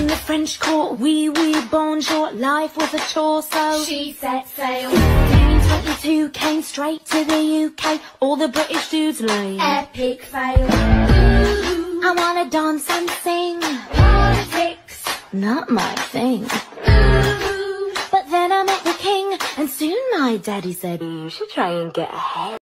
the French court, oui, bonjour, life was a chore, so she set sail. 1922 came straight to the UK, all the British dudes lay. Epic fail. Ooh, I wanna dance and sing. Politics, not my thing. ooh. But then I met the king, and soon my daddy said, you should try and get ahead.